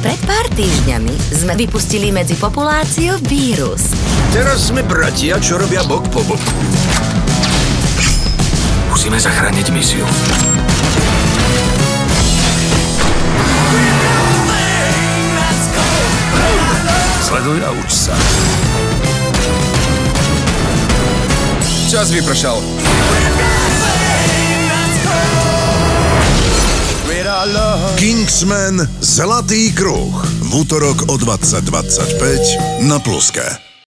Pred pár týždňami sme vypustili medzi populáciu vírus. Teraz sme bratia, čo robia bok po boku. Musíme zachrániť misiu. Sleduj a uč sa. Čas vypršal. Kingsman Zlatý kruh. V útorok o 20:25 na Pluske.